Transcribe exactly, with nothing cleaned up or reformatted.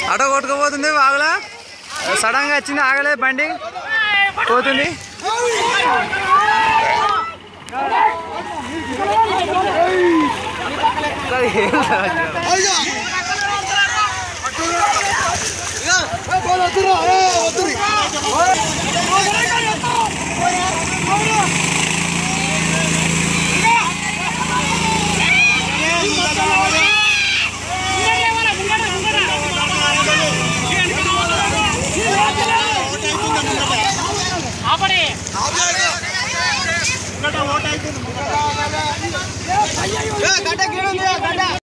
auto కొట్టుకుపోతుంది వాగులా sudden గా వచ్చింది ఆగలేదు బండి పోతుంది గడ్డ